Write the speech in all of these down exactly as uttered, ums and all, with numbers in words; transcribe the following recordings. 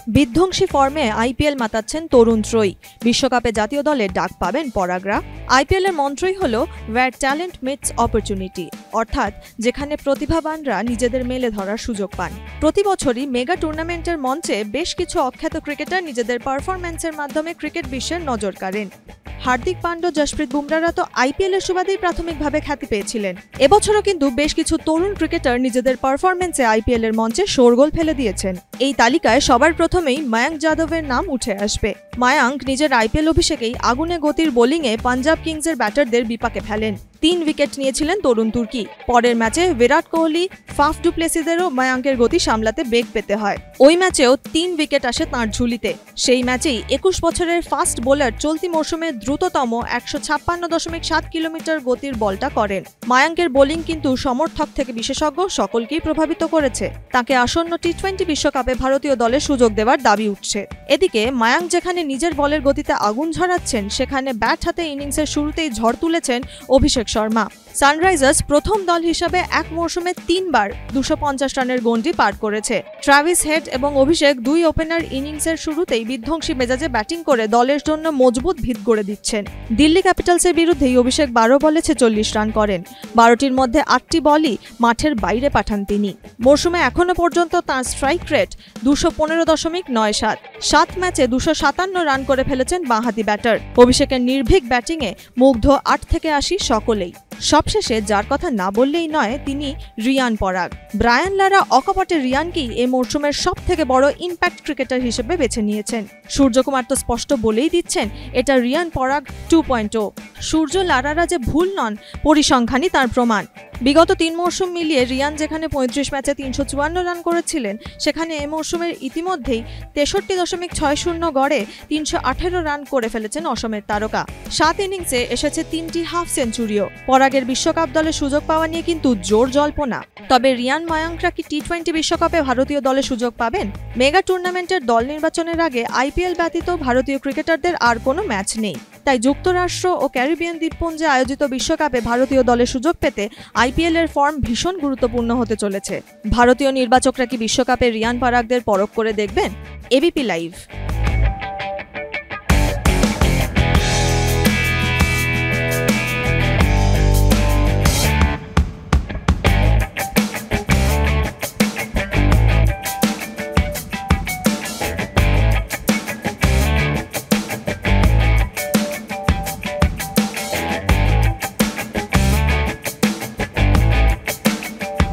বিধ্বংসী ফর্মে আইপিএল মাতাচ্ছেন তরুণ ত্রয়ী। বিশ্বকাপে জাতীয় দলে ডাক পাবেন পরাগরা। আইপিএল এর মন্ত্রই হল ওয়্যার ট্যালেন্ট মিটস অপরচুনিটি, অর্থাৎ যেখানে প্রতিভাবানরা নিজেদের মেলে ধরার সুযোগ পান। প্রতি বছরই মেগা টুর্নামেন্টের মঞ্চে বেশ কিছু অখ্যাত ক্রিকেটার নিজেদের পারফরম্যান্সের মাধ্যমে ক্রিকেট বিশ্বের নজর কাড়েন। হার্দিক পান্ড্য, জশপ্রীত বুমরারা তো আইপিএল এর সুবাদেই প্রাথমিকভাবে খ্যাতি পেয়েছিলেন। এবছরও কিন্তু বেশ কিছু তরুণ ক্রিকেটার নিজেদের পারফরম্যান্সে আইপিএল এর মঞ্চে শোরগোল ফেলে দিয়েছেন। এই তালিকায় সবার প্রথমেই মায়াঙ্ক যাদবের নাম উঠে আসবে। মায়াঙ্ক নিজের আইপিএল অভিষেকেই আগুনে গতির বোলিংয়ে পাঞ্জাব কিংসের ব্যাটারদের বিপাকে ফেলেন। তিন উইকেট নিয়েছিলেন তরুণ তুর্কি। পরের ম্যাচে বিরাট কোহলি, ফাফ ডু প্লেসিসেরও মায়াঙ্কের গতি সামলাতে বেগ পেতে হয়। ওই ম্যাচেও তিন উইকেট আসে তাঁর ঝুলিতে। সেই ম্যাচেই একুশ বছরের ফাস্ট বোলার চলতি মৌসুমে দ্রুততম একশো ছাপ্পান্ন দশমিক সাত কিলোমিটার গতির বলটা করেন। মায়াঙ্কের বোলিং কিন্তু সমর্থক থেকে বিশেষজ্ঞ সকলকেই প্রভাবিত করেছে। তাকে আসন্ন টি টোয়েন্টি বিশ্বকাপে ভারতীয় দলে সুযোগ দেওয়ার দাবি উঠছে। এদিকে মায়াঙ্ক যেখানে নিজের বলের গতিতে আগুন ঝরাচ্ছেন, সেখানে ব্যাট হাতে ইনিংসের শুরুতেই ঝড় তুলেছেন অভিষেক শর্মা। সানরাইজার্স প্রথম দল হিসাবে এক মৌসুমে তিনবার দুশো পঞ্চাশ রানের গন্ডি পার করেছে। ট্রাভিস হেড এবং অভিষেক দুই ওপেনার ইনিংসের শুরুতেই বিধ্বংসী মেজাজে ব্যাটিং করে দলের জন্য মজবুত ভিত গড়ে দিচ্ছেন। দিল্লি ক্যাপিটালসের বিরুদ্ধেই অভিষেক বারো বলে ছেচল্লিশ রান করেন। বারোটির মধ্যে আটটি বলই মাঠের বাইরে পাঠান তিনি। মৌসুমে এখনো পর্যন্ত তাঁর স্ট্রাইক রেট দুশো পনেরো দশমিক নয় সাত। সাত ম্যাচে দুশো সাতান্ন রান করে ফেলেছেন বাঁহাতি ব্যাটার। অভিষেকের নির্ভীক ব্যাটিংয়ে মুগ্ধ আট থেকে আশি সকলেই। সবশেষে যার কথা না বললেই নয়, তিনি রিয়ান পরাগ। ব্রায়ান লারা অকপটে রিয়ানকেই এ মরশুমের সব থেকে বড় ইম্প্যাক্ট ক্রিকেটার হিসেবে বেছে নিয়েছেন। সূর্যকুমার তো স্পষ্ট বলেই দিচ্ছেন, এটা রিয়ান পরাগ টু পয়েন্ট ও। সূর্য লারারা যে ভুল নন, পরিসংখ্যানই তার প্রমাণ। বিগত তিন মৌসুম মিলিয়ে রিয়ান যেখানে পঁয়ত্রিশ ম্যাচে তিনশো চুয়ান্ন রান করেছিলেন, সেখানে এ মৌসুমের ইতিমধ্যেই তেষট্টি দশমিক ছয় শূন্য গড়ে তিনশো আঠেরো রান করে ফেলেছেন অসমের তারকা। সাত ইনিংসে এসেছে তিনটি হাফ সেঞ্চুরিও। পরাগের বিশ্বকাপ দলে সুযোগ পাওয়া নিয়ে কিন্তু জোর জল্পনা। তবে রিয়ান মায়াঙ্করা কি টি টোয়েন্টি বিশ্বকাপে ভারতীয় দলে সুযোগ পাবেন? মেগা টুর্নামেন্টের দল নির্বাচনের আগে আইপিএল ব্যতীত ভারতীয় ক্রিকেটারদের আর কোনো ম্যাচ নেই। তাই যুক্তরাষ্ট্র ও ক্যারিবিয়ান দ্বীপপুঞ্জে আয়োজিত বিশ্বকাপে ভারতীয় দলে সুযোগ পেতে আইপিএল এর ফর্ম ভীষণ গুরুত্বপূর্ণ হতে চলেছে। ভারতীয় নির্বাচকরা কি বিশ্বকাপে রিয়ান পরাগদের পরখ করে দেখবেন? ABP live.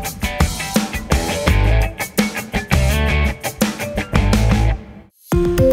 you